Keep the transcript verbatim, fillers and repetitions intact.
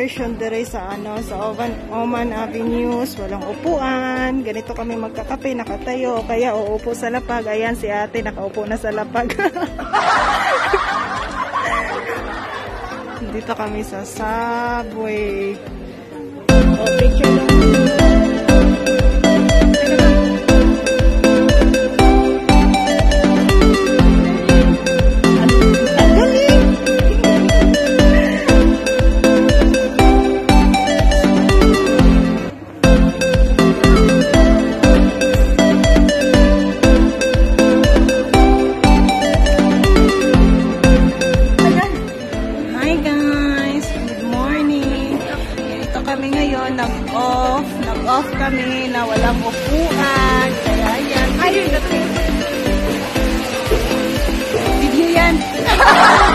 version dire sa ano sa Oman, Oman Avenues, walang upuan. Ganito kami magkakape, nakatayo, kaya uupo sa lapag. Ayan si ate nakaupo na sa lapag. Dito kami sa subway. Oh, picture lang. Nag-off, nag-off kami na walang upuan. Kaya yan. Ayun, video yan.